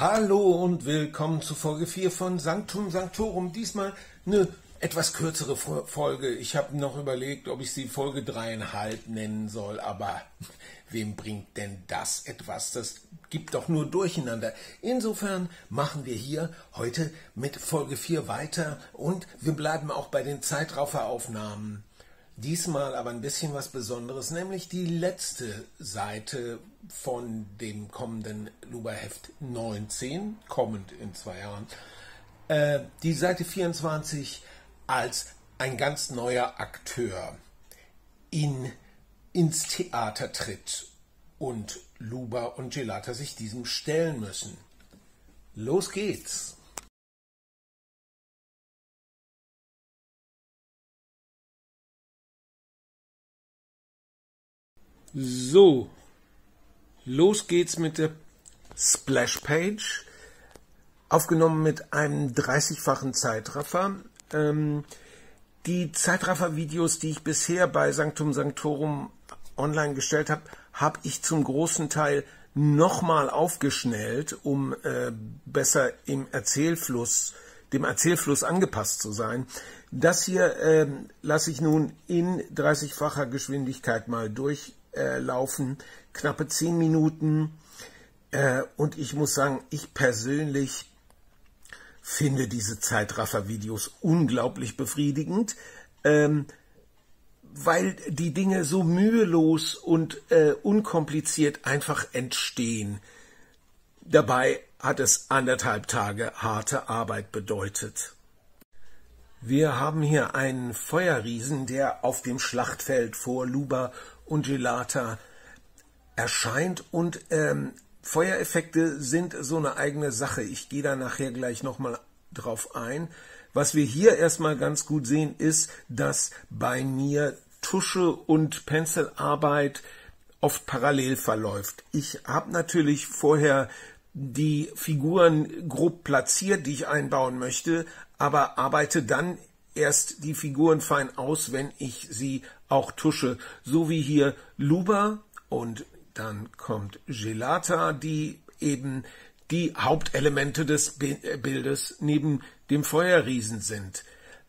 Hallo und willkommen zu Folge 4 von Sanctum Sanctorum. Diesmal eine etwas kürzere Folge. Ich habe noch überlegt, ob ich sie Folge 3,5 nennen soll, aber wem bringt denn das etwas? Das gibt doch nur Durcheinander. Insofern machen wir hier heute mit Folge 4 weiter und wir bleiben auch bei den Zeitrafferaufnahmen. Diesmal aber ein bisschen was Besonderes, nämlich die letzte Seite von dem kommenden Luba-Heft 19, kommend in 2 Jahren. Die Seite 24 als ein ganz neuer Akteur ins Theater tritt und Luba und Gelata sich diesem stellen müssen. Los geht's! So, los geht's mit der Splash-Page, aufgenommen mit einem 30-fachen Zeitraffer. Die Zeitraffer-Videos, die ich bisher bei Sanctum Sanctorum online gestellt habe, habe ich zum großen Teil nochmal aufgeschnellt, um besser dem Erzählfluss angepasst zu sein. Das hier lasse ich nun in 30-facher Geschwindigkeit mal durchlaufen, knappe 10 Minuten. Und ich muss sagen, ich persönlich finde diese Zeitraffer-Videos unglaublich befriedigend, weil die Dinge so mühelos und unkompliziert einfach entstehen. Dabei hat es 1,5 Tage harte Arbeit bedeutet. Wir haben hier einen Feuerriesen, der auf dem Schlachtfeld vor Luba und Gelata erscheint, und Feuereffekte sind so eine eigene Sache. Ich gehe da nachher gleich nochmal drauf ein. Was wir hier erstmal ganz gut sehen, ist, dass bei mir Tusche und Penselarbeit oft parallel verläuft. Ich habe natürlich vorher die Figuren grob platziert, die ich einbauen möchte, aber arbeite dann erst die Figuren fein aus, wenn ich sie auch tusche. So wie hier Luba, und dann kommt Gelata, die eben die Hauptelemente des Bildes neben dem Feuerriesen sind.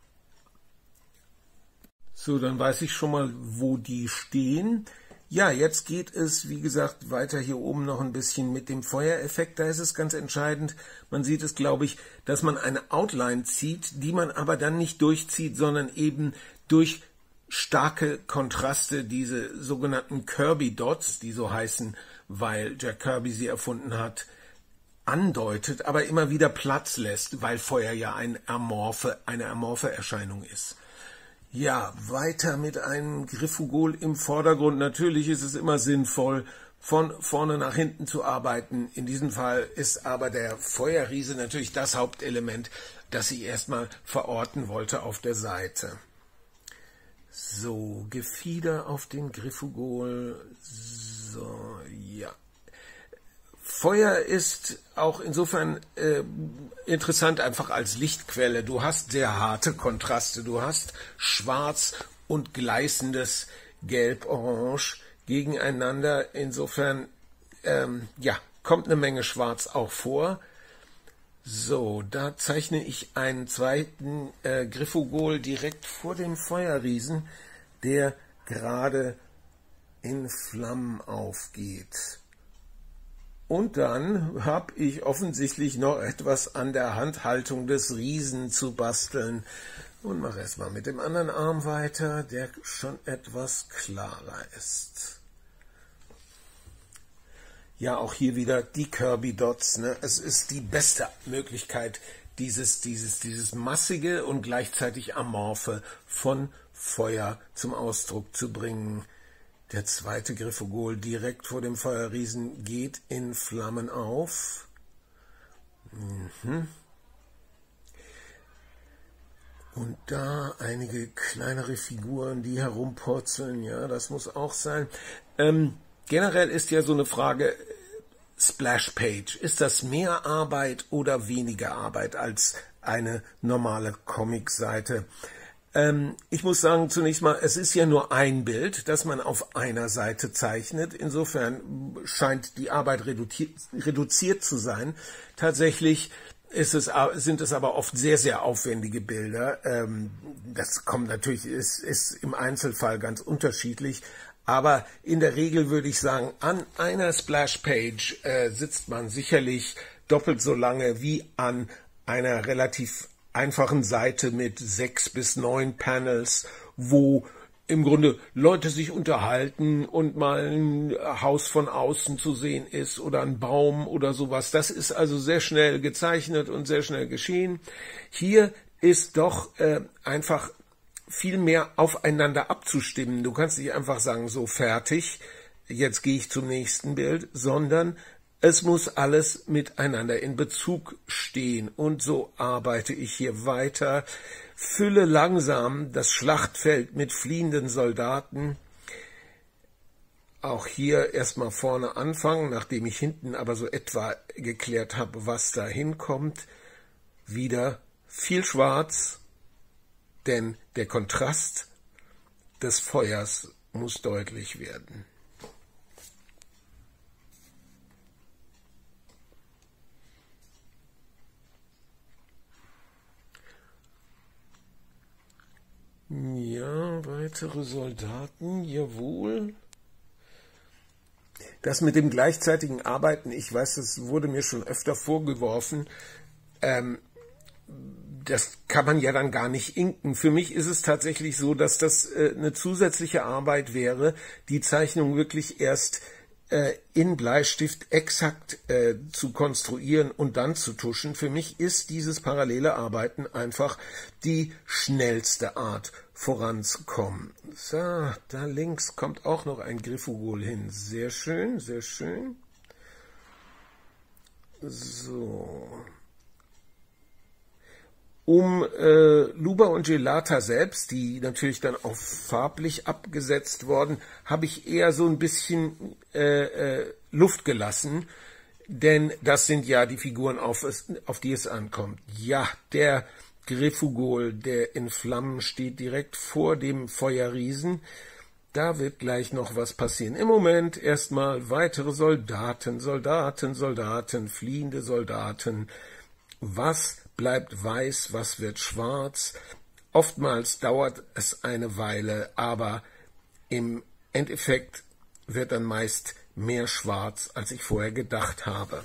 So, dann weiß ich schon mal, wo die stehen. Ja, jetzt geht es, wie gesagt, weiter hier oben noch ein bisschen mit dem Feuereffekt. Da ist es ganz entscheidend, man sieht es, glaube ich, dass man eine Outline zieht, die man aber dann nicht durchzieht, sondern eben durch starke Kontraste, diese sogenannten Kirby Dots, die so heißen, weil Jack Kirby sie erfunden hat, andeutet, aber immer wieder Platz lässt, weil Feuer ja eine amorphe Erscheinung ist. Ja, weiter mit einem Griffugol im Vordergrund. Natürlich ist es immer sinnvoll, von vorne nach hinten zu arbeiten. In diesem Fall ist aber der Feuerriese natürlich das Hauptelement, das ich erstmal verorten wollte auf der Seite. So, Gefieder auf dem Griffugol. So, ja. Feuer ist auch insofern interessant einfach als Lichtquelle. Du hast sehr harte Kontraste. Du hast schwarz und gleißendes Gelb-Orange gegeneinander. Insofern ja, kommt eine Menge Schwarz auch vor. So, da zeichne ich einen zweiten Griffugol direkt vor dem Feuerriesen, der gerade in Flammen aufgeht. Und dann habe ich offensichtlich noch etwas an der Handhaltung des Riesen zu basteln. Und mache erstmal mit dem anderen Arm weiter, der schon etwas klarer ist. Ja, auch hier wieder die Kirby Dots. Ne? Es ist die beste Möglichkeit, dieses massige und gleichzeitig amorphe von Feuer zum Ausdruck zu bringen. Der zweite Griffugol direkt vor dem Feuerriesen geht in Flammen auf. Und da einige kleinere Figuren, die herumpurzeln. Ja, das muss auch sein. Generell ist ja so eine Frage, Splash-Page, ist das mehr Arbeit oder weniger Arbeit als eine normale Comic-Seite? Ich muss sagen, zunächst mal, es ist ja nur ein Bild, das man auf einer Seite zeichnet. Insofern scheint die Arbeit reduziert zu sein. Tatsächlich sind es aber oft sehr, sehr aufwendige Bilder. Das kommt natürlich, ist im Einzelfall ganz unterschiedlich. Aber in der Regel würde ich sagen, an einer Splash-Page sitzt man sicherlich doppelt so lange wie an einer relativ einfachen Seite mit 6 bis 9 Panels, wo im Grunde Leute sich unterhalten und mal ein Haus von außen zu sehen ist oder ein Baum oder sowas. Das ist also sehr schnell gezeichnet und sehr schnell geschehen. Hier ist doch einfach viel mehr aufeinander abzustimmen. Du kannst nicht einfach sagen, so fertig, jetzt gehe ich zum nächsten Bild, sondern es muss alles miteinander in Bezug stehen. Und so arbeite ich hier weiter, fülle langsam das Schlachtfeld mit fliehenden Soldaten. Auch hier erstmal vorne anfangen, nachdem ich hinten aber so etwa geklärt habe, was da hinkommt. Wieder viel Schwarz, denn der Kontrast des Feuers muss deutlich werden. Ja, weitere Soldaten, jawohl. Das mit dem gleichzeitigen Arbeiten, ich weiß, das wurde mir schon öfter vorgeworfen, das kann man ja dann gar nicht inken. Für mich ist es tatsächlich so, dass das eine zusätzliche Arbeit wäre, die Zeichnung wirklich erst in Bleistift exakt zu konstruieren und dann zu tuschen. Für mich ist dieses parallele Arbeiten einfach die schnellste Art voranzukommen. So, da links kommt auch noch ein Grifugol hin. Sehr schön, sehr schön. So. Um Luba und Gelata selbst, die natürlich dann auch farblich abgesetzt worden, habe ich eher so ein bisschen Luft gelassen, denn das sind ja die Figuren, auf die es ankommt. Ja, der Grifugol, der in Flammen steht, direkt vor dem Feuerriesen. Da wird gleich noch was passieren. Im Moment erstmal weitere Soldaten, fliehende Soldaten. Was bleibt weiß, was wird schwarz? Oftmals dauert es eine Weile, aber im Endeffekt wird dann meist mehr schwarz, als ich vorher gedacht habe.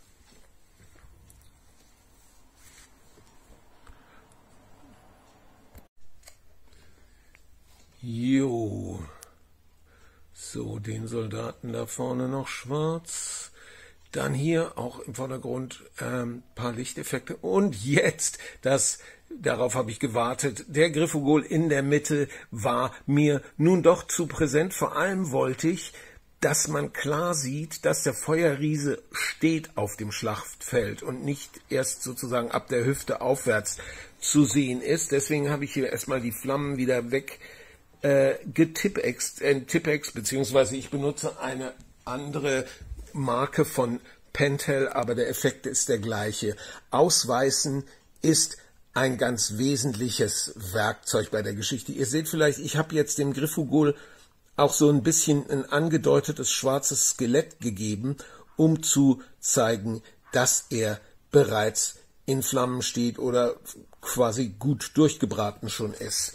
Jo, so, den Soldaten da vorne noch schwarz. Dann hier auch im Vordergrund paar Lichteffekte. Und jetzt, darauf habe ich gewartet, der Grifugol in der Mitte war mir nun doch zu präsent. Vor allem wollte ich, dass man klar sieht, dass der Feuerriese steht auf dem Schlachtfeld und nicht erst sozusagen ab der Hüfte aufwärts zu sehen ist. Deswegen habe ich hier erstmal die Flammen wieder weg Tippex, beziehungsweise ich benutze eine andere Marke von Pentel, aber der Effekt ist der gleiche. Ausweißen ist ein ganz wesentliches Werkzeug bei der Geschichte. Ihr seht vielleicht, ich habe jetzt dem Grifugol auch so ein bisschen ein angedeutetes schwarzes Skelett gegeben, um zu zeigen, dass er bereits in Flammen steht oder quasi gut durchgebraten schon ist.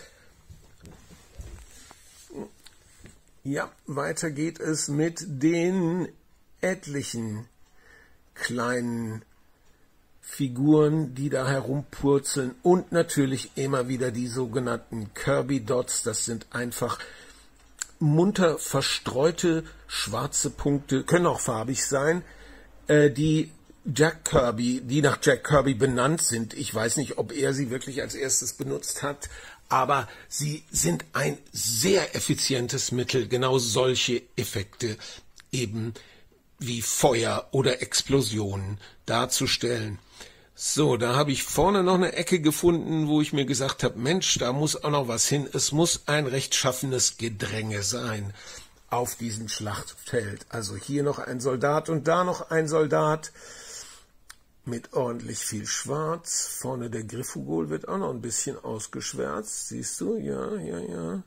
Ja, weiter geht es mit den etlichen kleinen Figuren, die da herumpurzeln und natürlich immer wieder die sogenannten Kirby Dots. Das sind einfach munter verstreute schwarze Punkte, können auch farbig sein, die nach Jack Kirby benannt sind. Ich weiß nicht, ob er sie wirklich als erstes benutzt hat, aber sie sind ein sehr effizientes Mittel, genau solche Effekte eben wie Feuer oder Explosionen darzustellen. So, da habe ich vorne noch eine Ecke gefunden, wo ich mir gesagt habe, Mensch, da muss auch noch was hin. Es muss ein rechtschaffenes Gedränge sein auf diesem Schlachtfeld. Also hier noch ein Soldat und da noch ein Soldat. mit ordentlich viel Schwarz. Vorne der Griffugol wird auch noch ein bisschen ausgeschwärzt. Siehst du? Ja.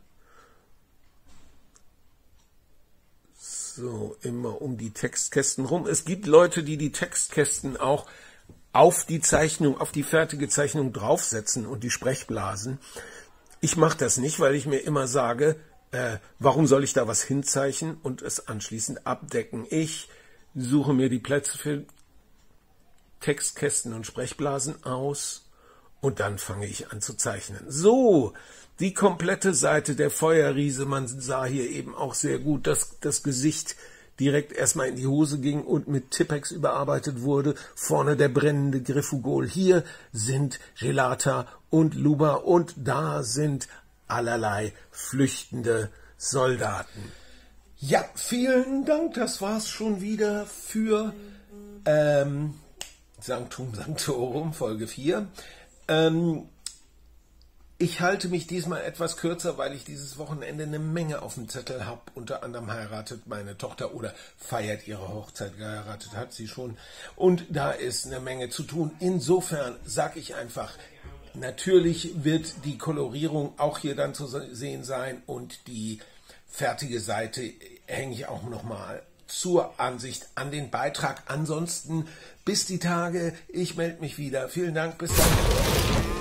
So, immer um die Textkästen rum. Es gibt Leute, die die Textkästen auch auf die Zeichnung, auf die fertige Zeichnung draufsetzen und die Sprechblasen. Ich mache das nicht, weil ich mir immer sage, warum soll ich da was hinzeichnen und es anschließend abdecken? Ich suche mir die Plätze für Textkästen und Sprechblasen aus und dann fange ich an zu zeichnen. So, die komplette Seite der Feuerriese, man sah hier eben auch sehr gut, dass das Gesicht direkt erstmal in die Hose ging und mit Tippex überarbeitet wurde. Vorne der brennende Griffugol. Hier sind Gelata und Luba und da sind allerlei flüchtende Soldaten. Ja, vielen Dank, das war's schon wieder für Sanctum Sanctorum, Folge 4. Ich halte mich diesmal etwas kürzer, weil ich dieses Wochenende eine Menge auf dem Zettel habe. Unter anderem heiratet meine Tochter oder feiert ihre Hochzeit, geheiratet hat sie schon. Und da ist eine Menge zu tun. Insofern sage ich einfach, natürlich wird die Kolorierung auch hier dann zu sehen sein und die fertige Seite hänge ich auch nochmal zur Ansicht an den Beitrag. Ansonsten bis die Tage, ich melde mich wieder. Vielen Dank, bis dann.